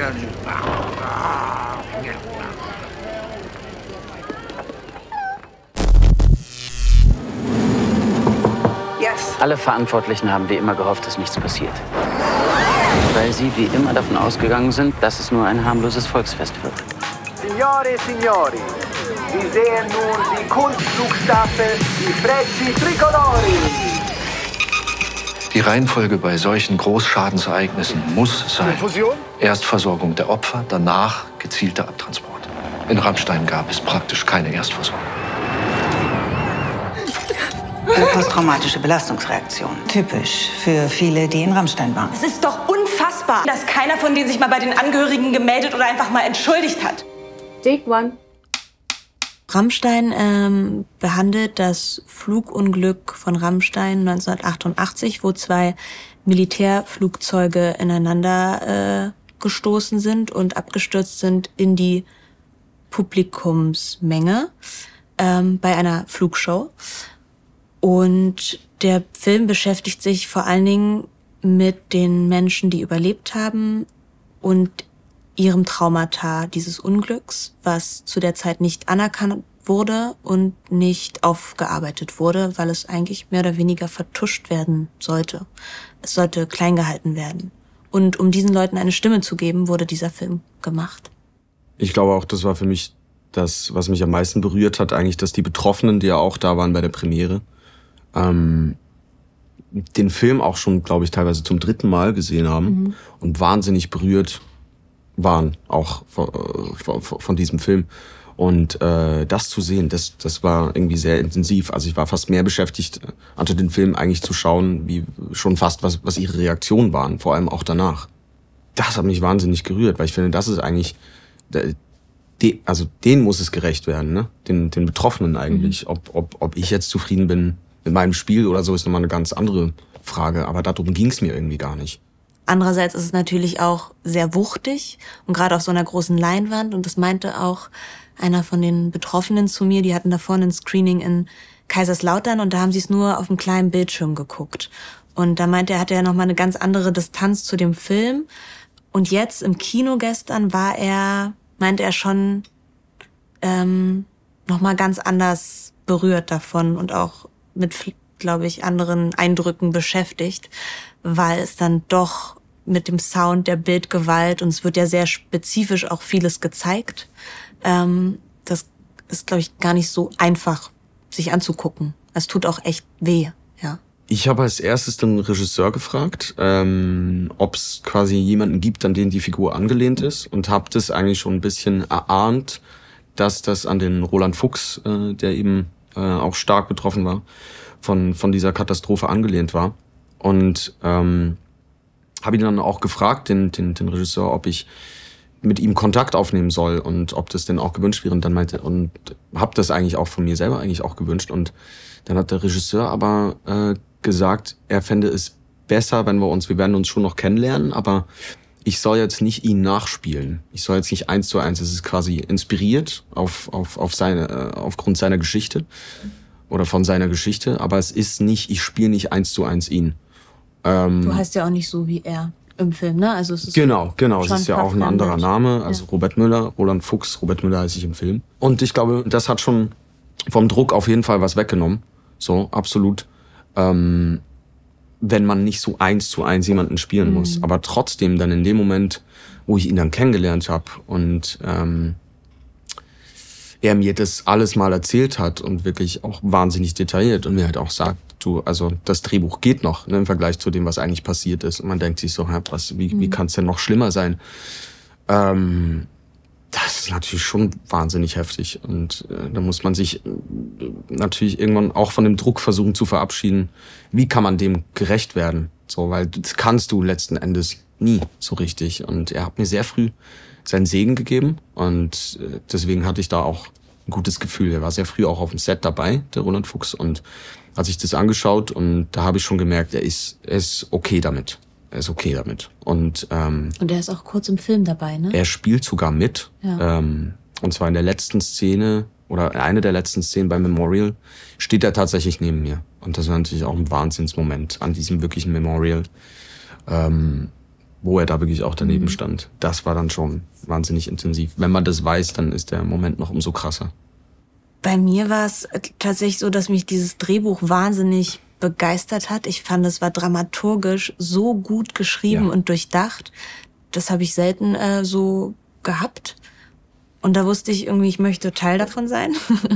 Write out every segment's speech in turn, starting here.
Alle Verantwortlichen haben wie immer gehofft, dass nichts passiert. Weil sie wie immer davon ausgegangen sind, dass es nur ein harmloses Volksfest wird. Signore e signori, Sie sehen nun die Kunstflugstaffel, die Frecci Tricolori. Die Reihenfolge bei solchen Großschadensereignissen muss sein: Erstversorgung der Opfer, danach gezielter Abtransport. In Rammstein gab es praktisch keine Erstversorgung. Eine posttraumatische Belastungsreaktion. Typisch für viele, die in Rammstein waren. Es ist doch unfassbar, dass keiner von denen sich mal bei den Angehörigen gemeldet oder einfach mal entschuldigt hat. Take one. Rammstein behandelt das Flugunglück von Rammstein 1988, wo 2 Militärflugzeuge ineinander gestoßen sind und abgestürzt sind in die Publikumsmenge bei einer Flugshow. Und der Film beschäftigt sich vor allen Dingen mit den Menschen, die überlebt haben und ihrem Traumata dieses Unglücks, was zu der Zeit nicht anerkannt wurde und nicht aufgearbeitet wurde, weil es eigentlich mehr oder weniger vertuscht werden sollte. Es sollte klein gehalten werden. Und um diesen Leuten eine Stimme zu geben, wurde dieser Film gemacht. Ich glaube auch, das war für mich das, was mich am meisten berührt hat, eigentlich, dass die Betroffenen, die ja auch da waren bei der Premiere, den Film auch schon, glaube ich, teilweise zum 3. Mal gesehen haben und wahnsinnig berührt waren, auch von diesem Film. Und das zu sehen, das war irgendwie sehr intensiv. Also ich war fast mehr beschäftigt, anstatt den Film eigentlich zu schauen, wie schon fast, was ihre Reaktionen waren, vor allem auch danach. Das hat mich wahnsinnig gerührt, weil ich finde, das ist eigentlich, also denen muss es gerecht werden, ne? Den Betroffenen eigentlich. Ob ich jetzt zufrieden bin mit meinem Spiel oder so, ist nochmal eine ganz andere Frage. Aber darum ging es mir irgendwie gar nicht. Andererseits ist es natürlich auch sehr wuchtig und gerade auf so einer großen Leinwand. Und das meinte auch einer von den Betroffenen zu mir. Die hatten da vorne ein Screening in Kaiserslautern und da haben sie es nur auf einem kleinen Bildschirm geguckt. Und da meinte er, hatte er nochmal eine ganz andere Distanz zu dem Film. Und jetzt im Kino gestern meinte er schon nochmal ganz anders berührt davon und auch mit, glaube ich, anderen Eindrücken beschäftigt, weil es dann doch mit dem Sound, der Bildgewalt, und es wird ja sehr spezifisch auch vieles gezeigt, das ist, glaube ich, gar nicht so einfach, sich anzugucken. Es tut auch echt weh, ja. Ich habe als erstes den Regisseur gefragt, ob es quasi jemanden gibt, an den die Figur angelehnt ist, und habe das eigentlich schon ein bisschen erahnt, dass das an den Roland Fuchs, der eben auch stark betroffen war, von dieser Katastrophe angelehnt war. Und habe ihn dann auch gefragt, den Regisseur, ob ich mit ihm Kontakt aufnehmen soll und ob das denn auch gewünscht wäre. Und dann meinte, und habe das eigentlich auch von mir selber eigentlich auch gewünscht. Und dann hat der Regisseur aber gesagt, er fände es besser, wenn wir werden uns schon noch kennenlernen, aber ich soll jetzt nicht ihn nachspielen. Ich soll jetzt nicht 1:1. Es ist quasi inspiriert aufgrund seiner Geschichte oder von seiner Geschichte, aber es ist nicht, ich spiele nicht 1:1 ihn. Du heißt ja auch nicht so wie er im Film, ne? Also es ist genau. Es ist ja auch ein anderer Name. Also ja. Robert Müller, Roland Fuchs, Robert Müller heiße ich im Film. Und ich glaube, das hat schon vom Druck auf jeden Fall was weggenommen. So, absolut. Wenn man nicht so 1:1 jemanden spielen muss. Aber trotzdem dann in dem Moment, wo ich ihn dann kennengelernt habe und er mir das alles mal erzählt hat und wirklich auch wahnsinnig detailliert und mir halt auch sagt, also das Drehbuch geht noch, ne, im Vergleich zu dem, was eigentlich passiert ist. Und man denkt sich so, wie kann es denn noch schlimmer sein? Das ist natürlich schon wahnsinnig heftig. Und da muss man sich natürlich irgendwann auch von dem Druck versuchen zu verabschieden. Wie kann man dem gerecht werden? So, weil das kannst du letzten Endes nie so richtig. Und er hat mir sehr früh seinen Segen gegeben. Und deswegen hatte ich da auch ein gutes Gefühl. Er war sehr früh auch auf dem Set dabei, der Roland Fuchs. Und hat sich das angeschaut und da habe ich schon gemerkt, er ist okay damit. Er ist okay damit. Und er ist auch kurz im Film dabei, ne? Er spielt sogar mit. Ja. Und zwar in der letzten Szene oder eine der letzten Szenen beim Memorial steht er tatsächlich neben mir. Und das war natürlich auch ein Wahnsinnsmoment an diesem wirklichen Memorial, wo er da wirklich auch daneben stand. Das war dann schon wahnsinnig intensiv. Wenn man das weiß, dann ist der Moment noch umso krasser. Bei mir war es tatsächlich so, dass mich dieses Drehbuch wahnsinnig begeistert hat. Ich fand, es war dramaturgisch so gut geschrieben und durchdacht. Das habe ich selten so gehabt. Und da wusste ich irgendwie, ich möchte Teil davon sein.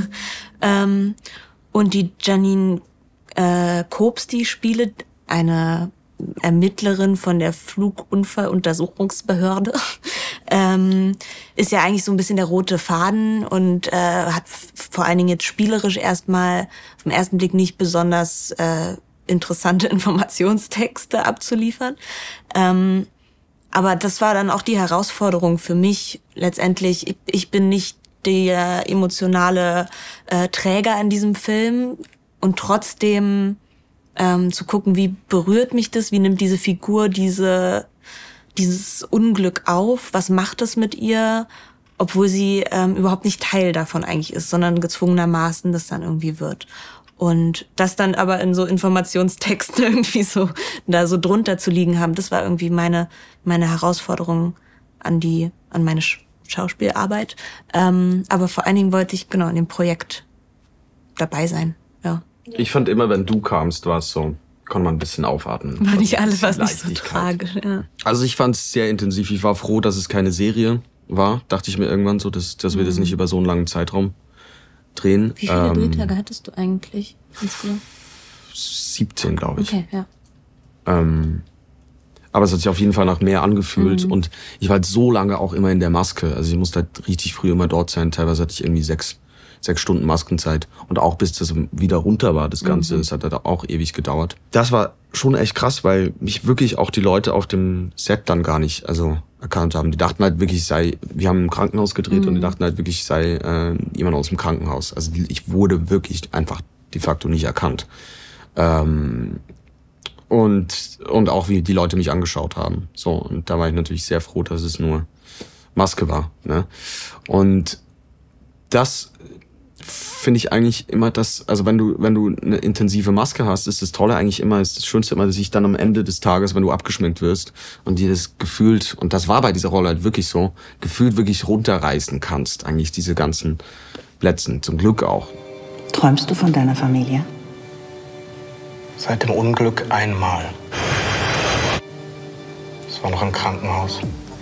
Und die Janine Koops, die spielt, eine Ermittlerin von der Flugunfalluntersuchungsbehörde, ist ja eigentlich so ein bisschen der rote Faden und hat vor allen Dingen jetzt spielerisch erstmal auf den ersten Blick nicht besonders interessante Informationstexte abzuliefern. Aber das war dann auch die Herausforderung für mich letztendlich. Ich bin nicht der emotionale Träger in diesem Film und trotzdem zu gucken, wie berührt mich das, wie nimmt diese Figur dieses Unglück auf, was macht es mit ihr, obwohl sie überhaupt nicht Teil davon eigentlich ist, sondern gezwungenermaßen das dann irgendwie wird. Und das dann aber in so Informationstexten irgendwie so da so drunter zu liegen haben, das war irgendwie meine Herausforderung an meine Schauspielarbeit. Aber vor allen Dingen wollte ich genau in dem Projekt dabei sein, ja. Ich fand immer, wenn du kamst, war es so, konnte man ein bisschen aufatmen. War nicht alles, was nicht so tragisch, ja. Also ich fand es sehr intensiv. Ich war froh, dass es keine Serie war. Dachte ich mir irgendwann so, dass wir das nicht über so einen langen Zeitraum drehen. Wie viele Drehtage hattest du eigentlich? 17, glaube ich. Okay, ja. Aber es hat sich auf jeden Fall nach mehr angefühlt. Und ich war halt so lange auch immer in der Maske. Also ich musste halt richtig früh immer dort sein. Teilweise hatte ich irgendwie 6 Stunden Maskenzeit. Und auch bis das wieder runter war, das Ganze. Das hat halt auch ewig gedauert. Das war schon echt krass, weil mich wirklich auch die Leute auf dem Set dann gar nicht erkannt haben. Die dachten halt wirklich, wir haben im Krankenhaus gedreht und die dachten halt wirklich, sei jemand aus dem Krankenhaus. Also ich wurde wirklich einfach de facto nicht erkannt. Und auch wie die Leute mich angeschaut haben. So, und da war ich natürlich sehr froh, dass es nur Maske war. Ne? Und das finde ich eigentlich immer also wenn du eine intensive Maske hast, ist das Tolle eigentlich immer, ist das Schönste immer, dass ich dann am Ende des Tages, wenn du abgeschminkt wirst und dir das gefühlt, und das war bei dieser Rolle halt wirklich so, gefühlt wirklich runterreißen kannst, eigentlich diese ganzen Plätzen, zum Glück auch. Träumst du von deiner Familie? Seit dem Unglück einmal. Es war noch im Krankenhaus.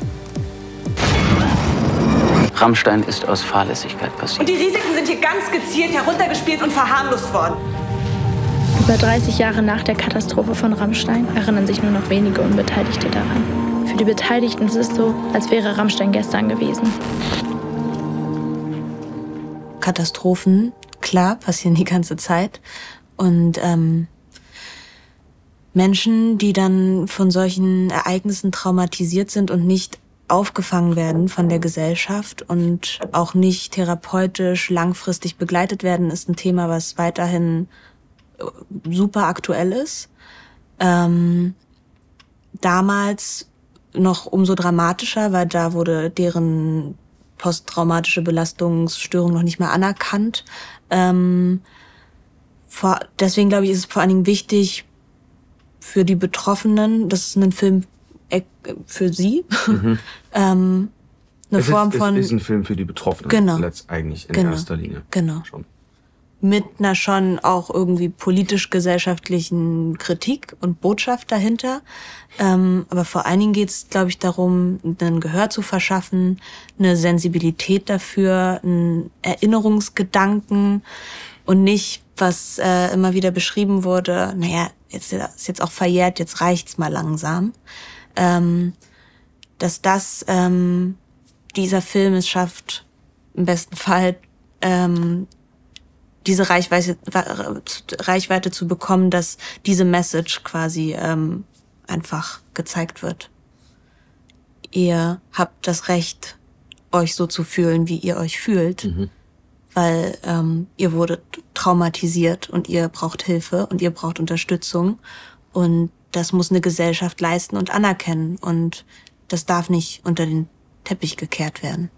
Rammstein ist aus Fahrlässigkeit passiert. Und die Risiken sind hier ganz gezielt heruntergespielt und verharmlost worden. Über 30 Jahre nach der Katastrophe von Rammstein erinnern sich nur noch wenige Unbeteiligte daran. Für die Beteiligten ist es so, als wäre Rammstein gestern gewesen. Katastrophen, klar, passieren die ganze Zeit. Und Menschen, die dann von solchen Ereignissen traumatisiert sind und nicht aufgefangen werden von der Gesellschaft und auch nicht therapeutisch langfristig begleitet werden, ist ein Thema, was weiterhin super aktuell ist. Damals noch umso dramatischer, weil da wurde deren posttraumatische Belastungsstörung noch nicht mehr anerkannt. Deswegen glaube ich, ist es vor allen Dingen wichtig für die Betroffenen, das ist ein Film für sie. Eine Form von. Es ist ein Film für die Betroffenen. Genau. Eigentlich in erster Linie. Genau. Schon. Mit einer schon auch irgendwie politisch-gesellschaftlichen Kritik und Botschaft dahinter. Aber vor allen Dingen geht es, glaube ich, darum, ein Gehör zu verschaffen, eine Sensibilität dafür, einen Erinnerungsgedanken und nicht, was immer wieder beschrieben wurde, naja, ist jetzt auch verjährt, jetzt reicht's mal langsam. Dass dieser Film es schafft, im besten Fall diese Reichweite zu bekommen, dass diese Message quasi einfach gezeigt wird. Ihr habt das Recht, euch so zu fühlen, wie ihr euch fühlt, weil ihr wurdet traumatisiert und ihr braucht Hilfe und ihr braucht Unterstützung und das muss eine Gesellschaft leisten und anerkennen und das darf nicht unter den Teppich gekehrt werden.